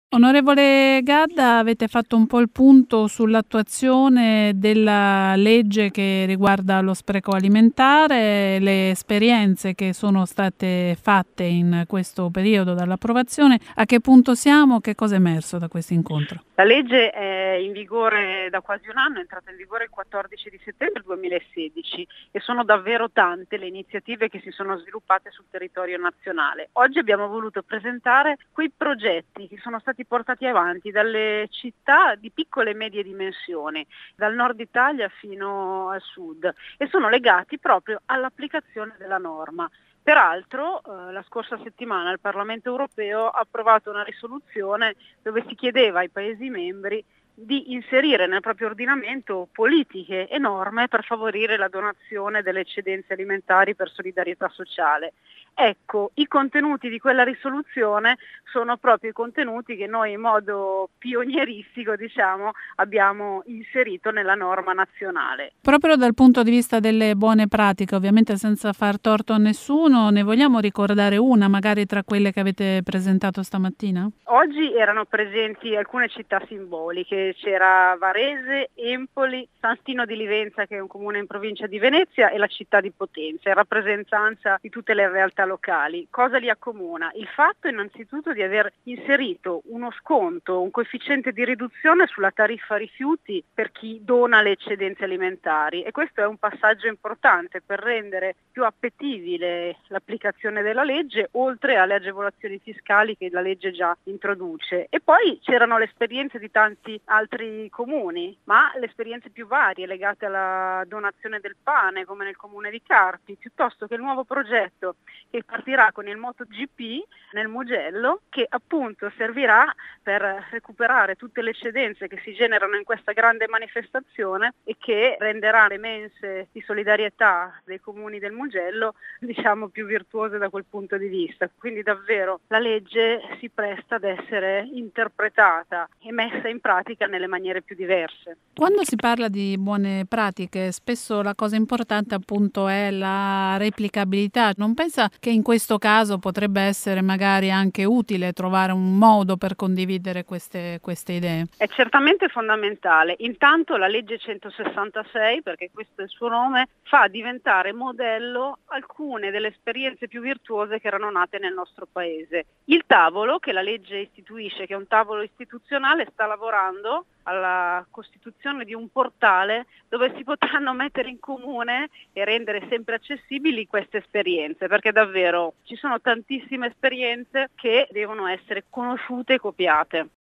Onorevole Gadda, avete fatto un po' il punto sull'attuazione della legge che riguarda lo spreco alimentare, le esperienze che sono state fatte in questo periodo dall'approvazione. A che punto siamo? Che cosa è emerso da questo incontro? La legge è in vigore da quasi un anno, è entrata in vigore il 14 di settembre 2016 e sono davvero tante le iniziative che si sono sviluppate sul territorio nazionale. Oggi abbiamo voluto presentare quei progetti che sono stati portati avanti dalle città di piccole e medie dimensioni, dal nord Italia fino al sud, e sono legati proprio all'applicazione della norma. Peraltro, la scorsa settimana il Parlamento europeo ha approvato una risoluzione dove si chiedeva ai Paesi membri di inserire nel proprio ordinamento politiche e norme per favorire la donazione delle eccedenze alimentari per solidarietà sociale. Ecco, i contenuti di quella risoluzione sono proprio i contenuti che noi in modo pionieristico, abbiamo inserito nella norma nazionale. Proprio dal punto di vista delle buone pratiche, ovviamente senza far torto a nessuno, ne vogliamo ricordare una, magari tra quelle che avete presentato stamattina? Oggi erano presenti alcune città simboliche, c'era Varese, Empoli, San Stino di Livenza, che è un comune in provincia di Venezia, e la città di Potenza, in rappresentanza di tutte le realtà locali. Cosa li accomuna? Il fatto innanzitutto di aver inserito uno sconto, un coefficiente di riduzione sulla tariffa rifiuti per chi dona le eccedenze alimentari, e questo è un passaggio importante per rendere più appetibile l'applicazione della legge, oltre alle agevolazioni fiscali che la legge già introduce. E poi c'erano le esperienze di tanti altri comuni, ma le esperienze più varie legate alla donazione del pane, come nel comune di Carpi, piuttosto che il nuovo progetto che partirà con il MotoGP nel Mugello, che appunto servirà per recuperare tutte le eccedenze che si generano in questa grande manifestazione e che renderà le mense di solidarietà dei comuni del Mugello più virtuose da quel punto di vista. Quindi davvero la legge si presta ad essere interpretata e messa in pratica nelle maniere più diverse. Quando si parla di buone pratiche, spesso la cosa importante appunto è la replicabilità. Non pensa che in questo caso potrebbe essere magari anche utile trovare un modo per condividere queste idee? È certamente fondamentale. Intanto la legge 166, perché questo è il suo nome, fa diventare modello alcune delle esperienze più virtuose che erano nate nel nostro paese. Il tavolo che la legge istituisce, che è un tavolo istituzionale, sta lavorando alla costituzione di un portale dove si potranno mettere in comune e rendere sempre accessibili queste esperienze, perché davvero ci sono tantissime esperienze che devono essere conosciute e copiate.